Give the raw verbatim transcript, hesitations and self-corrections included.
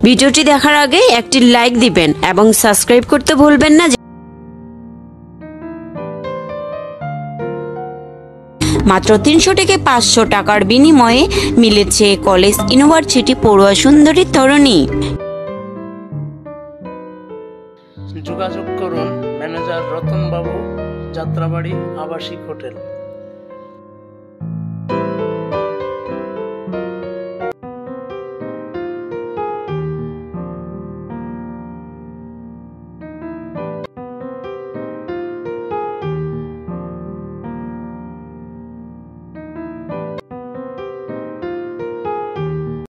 ভিডিওটি দেখার আগে একটি লাইক দিবেন এবং সাবস্ক্রাইব করতে ভুলবেন না। মাত্র তিনশো থেকে পাঁচশো টাকার বিনিময়ে মিলেছে কলেজ ইউনিভার্সিটি পড়ুয়া সুন্দরী তরুণী। যোগাযোগ করুন ম্যানেজার রতন বাবু, যাত্রাবাড়ি আবাসিক হোটেল।